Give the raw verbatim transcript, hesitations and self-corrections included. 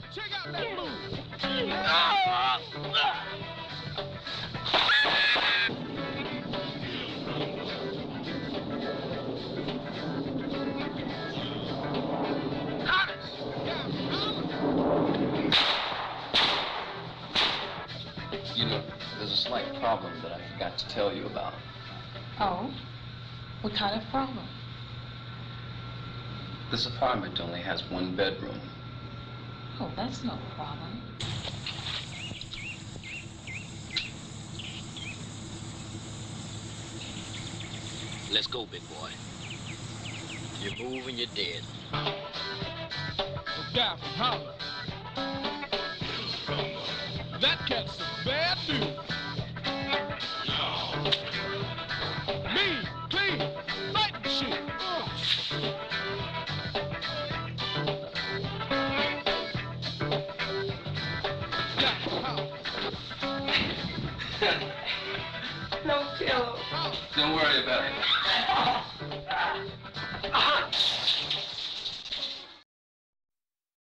Check out that move. You know, there's a slight problem that I forgot to tell you about. Oh? What kind of problem? This apartment only has one bedroom. Oh, that's no problem. Let's go, big boy. You move and you're dead. The guy from Harlem. That cat's some bad news. Mean, clean, fighting shit. Guy from Harlem. No pillow. Don't worry about it.